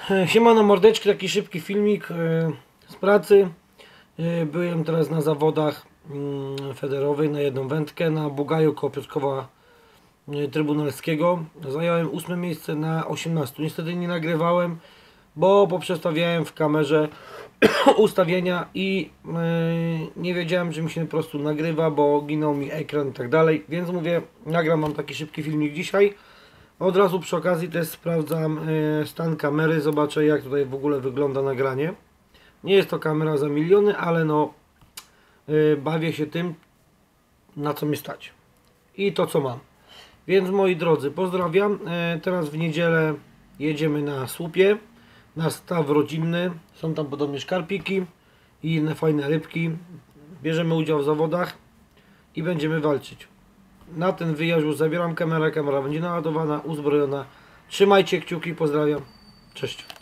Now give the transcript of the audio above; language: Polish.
Siemano mordeczki, taki szybki filmik z pracy. Byłem teraz na zawodach federowych na jedną wędkę na Bugaju koło Piotrkowa Trybunalskiego. Zająłem 8 miejsce na 18. Niestety nie nagrywałem, bo poprzestawiałem w kamerze ustawienia i nie wiedziałem, że mi się po prostu nagrywa, bo ginął mi ekran i tak dalej. Więc mówię, nagram wam taki szybki filmik dzisiaj. Od razu przy okazji też sprawdzam stan kamery, zobaczę jak tutaj w ogóle wygląda nagranie. Nie jest to kamera za miliony, ale no bawię się tym, na co mi stać i to co mam. Więc moi drodzy, pozdrawiam. Teraz w niedzielę jedziemy na słupie, na staw rodzinny. Są tam podobnie szkarpiki i inne fajne rybki. Bierzemy udział w zawodach i będziemy walczyć. Na ten wyjazd już zabieram kamerę, kamera będzie naładowana, uzbrojona. Trzymajcie kciuki, pozdrawiam. Cześć.